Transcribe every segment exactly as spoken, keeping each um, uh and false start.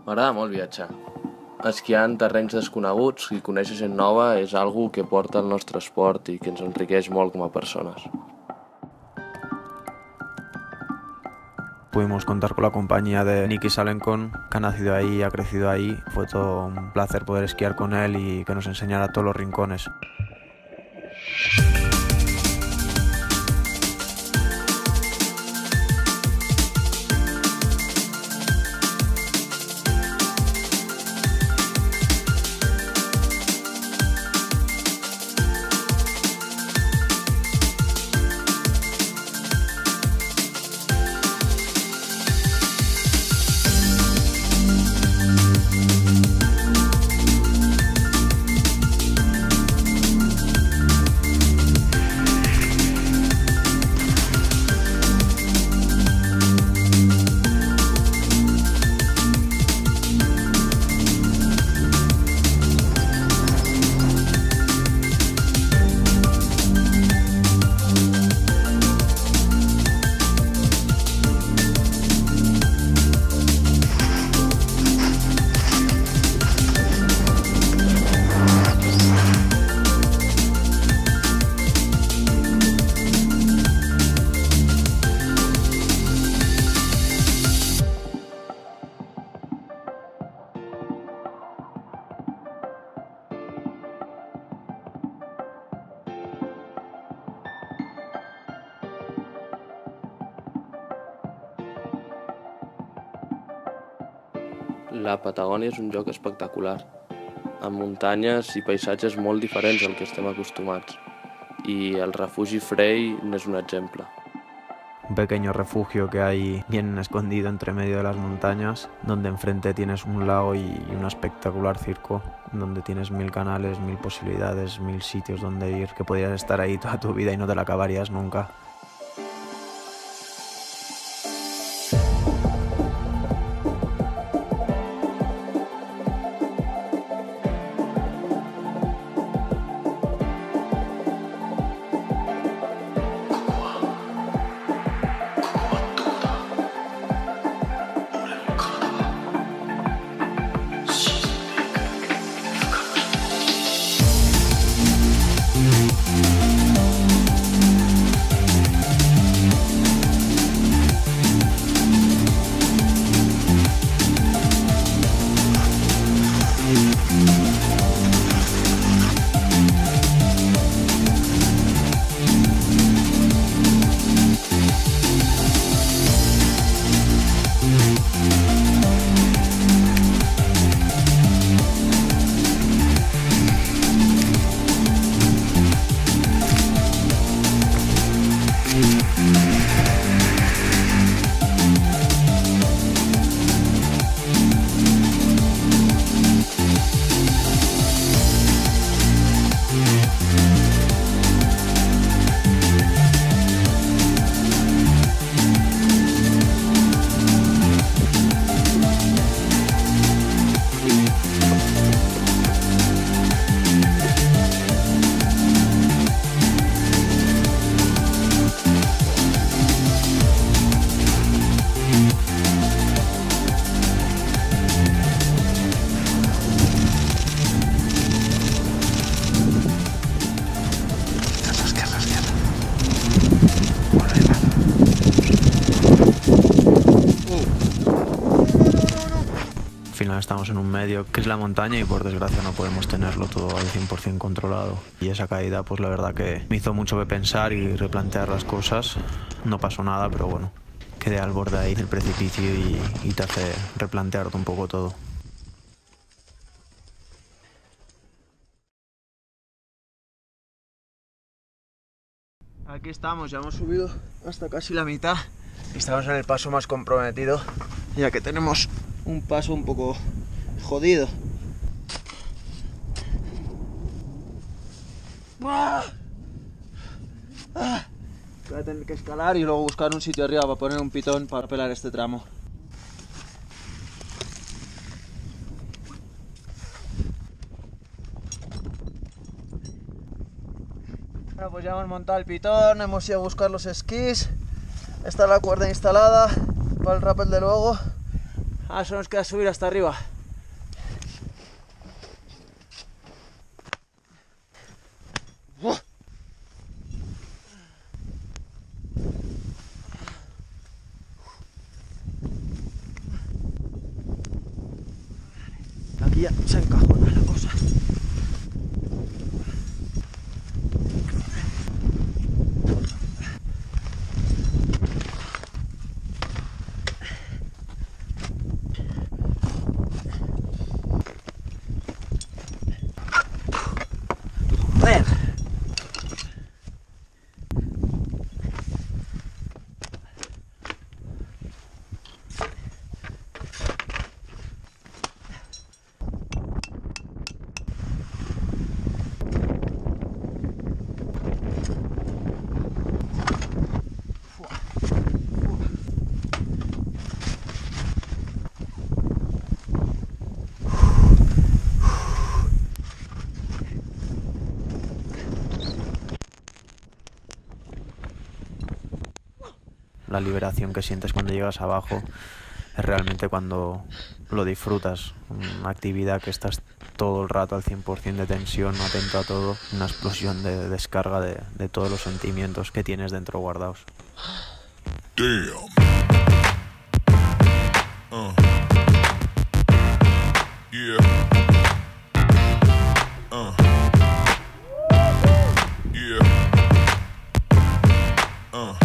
M'agrada molt viatjar. Esquiar en terrenys desconeguts i conèixer gent nova és algo que porta el nostre esport i que ens enriqueix molt com a persones. Pudimos contar con la compañía de Nicky Salenkon, que ha nacido ahí y ha crecido ahí. Fue todo un placer poder esquiar con él y que nos enseñara todos los rincones. La Patagònia és un lloc espectacular, amb muntanyes i paisatges molt diferents al que estem acostumats, i el refugi Frey n'és un exemple. Un pequeño refugio que hay bien escondido entre medio de las montañas, donde enfrente tienes un lago y un espectacular circo, donde tienes mil canales, mil posibilidades, mil sitios donde ir, que podrías estar ahí toda tu vida y no te la acabarías nunca. Al final estamos en un medio que es la montaña y por desgracia no podemos tenerlo todo al cien por cien controlado. Y esa caída pues la verdad que me hizo mucho pensar y replantear las cosas. No pasó nada, pero bueno, quedé al borde ahí del precipicio y, y te hace replantearte un poco todo. Aquí estamos, ya hemos subido hasta casi la mitad. Estamos en el paso más comprometido, ya que tenemos un paso un poco jodido. ¡Ah! ¡Ah! Voy a tener que escalar y luego buscar un sitio arriba para poner un pitón para pelar este tramo. Bueno, pues ya hemos montado el pitón, hemos ido a buscar los esquís. Está la cuerda instalada para el rappel de luego. Ahora solo nos queda subir hasta arriba. Aquí ya se encajona la cosa. Joder. La liberación que sientes cuando llegas abajo es realmente cuando lo disfrutas. Una actividad que estás todo el rato al cien por cien de tensión, atento a todo, una explosión de descarga de, de todos los sentimientos que tienes dentro guardados. Damn. Uh. Yeah. Uh. Yeah. Uh.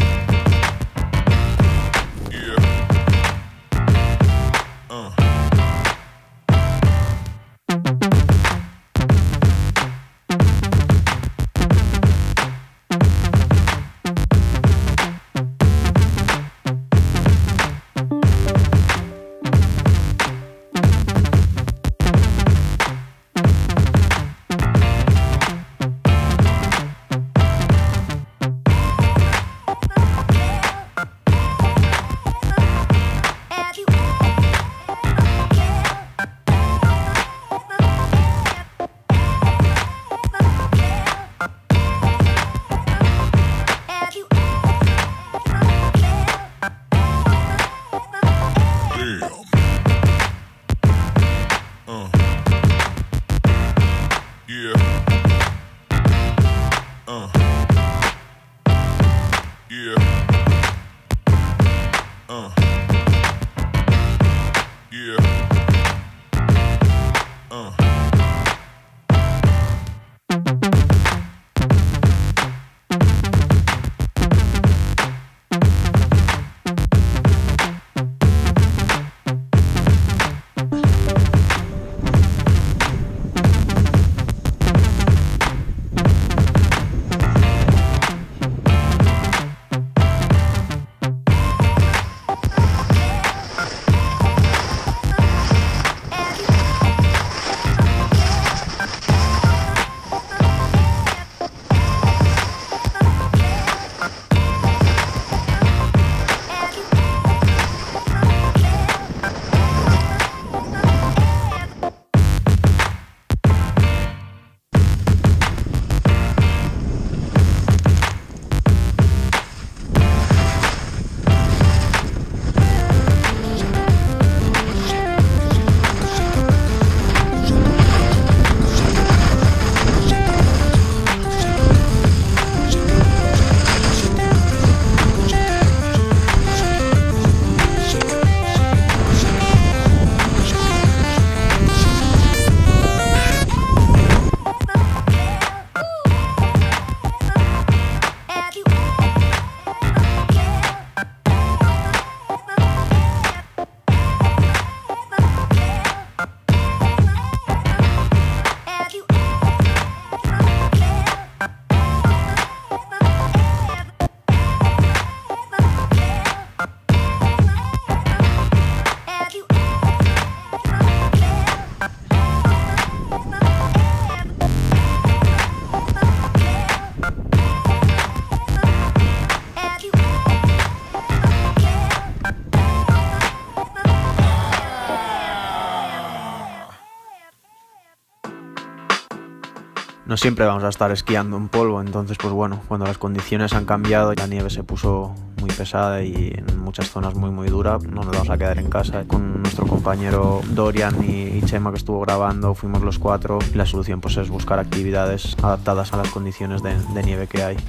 siempre vamos a estar esquiando en polvo, entonces pues bueno, cuando las condiciones han cambiado, la nieve se puso muy pesada y en muchas zonas muy muy dura, no nos vamos a quedar en casa. Con nuestro compañero Dorian y Chema, que estuvo grabando, fuimos los cuatro y la solución pues es buscar actividades adaptadas a las condiciones de, de nieve que hay.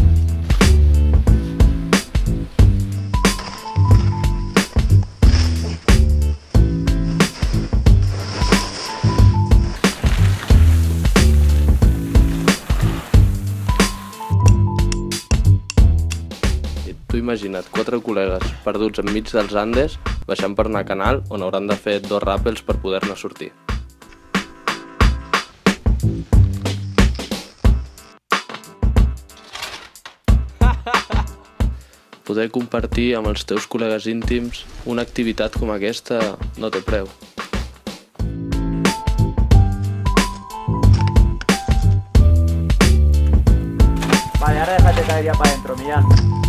Tu imagina't quatre col·legues perduts enmig dels Andes baixant per una canal on hauran de fer dos ràpels per poder-ne sortir. Poder compartir amb els teus col·legues íntims una activitat com aquesta no té preu. Vale, ahora déjate caer ya para adentro, Millán.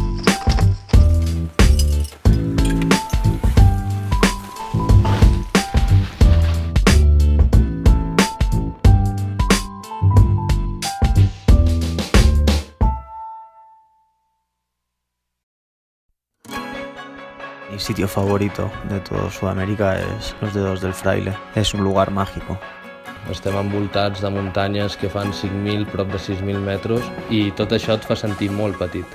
Mi sitio favorito de todo Sudamérica es Los Dedos del Fraile. Es un lugar mágico. Estem envoltats de muntanyes que fan cinc mil, prop de sis mil metres, i tot això et fa sentir molt petit.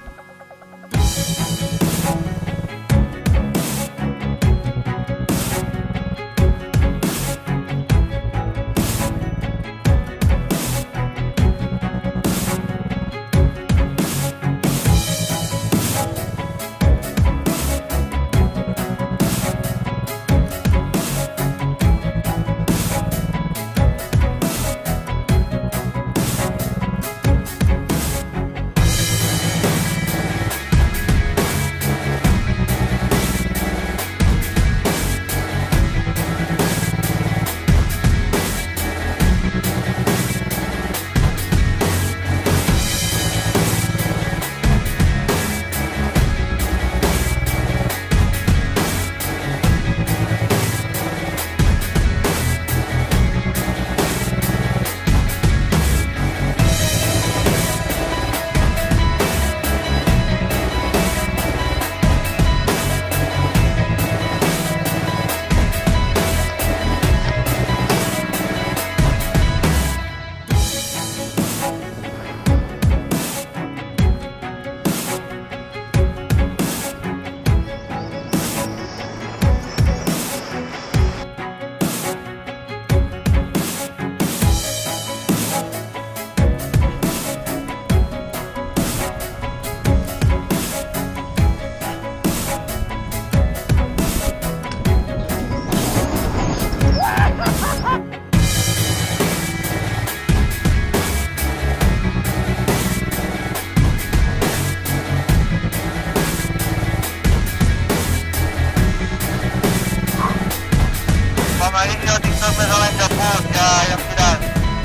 Amarillo, TikTok me roba en Japón, ya, ya mirad.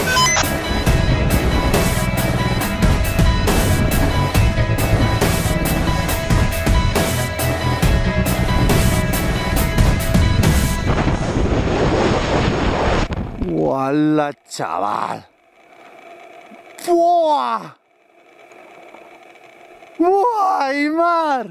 ¡Wala, chaval! ¡Buah! ¡Buah, Aimar!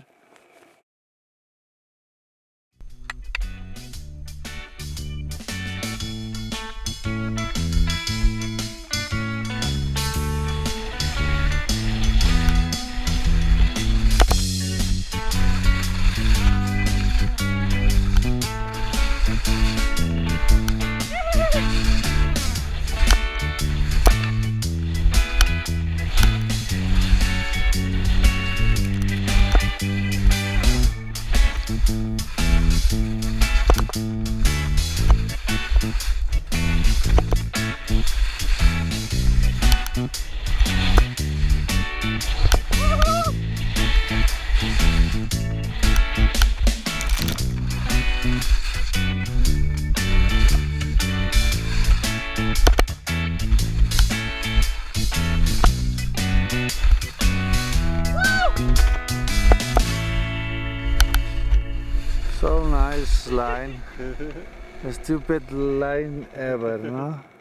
So nice line. Stupid line ever, no?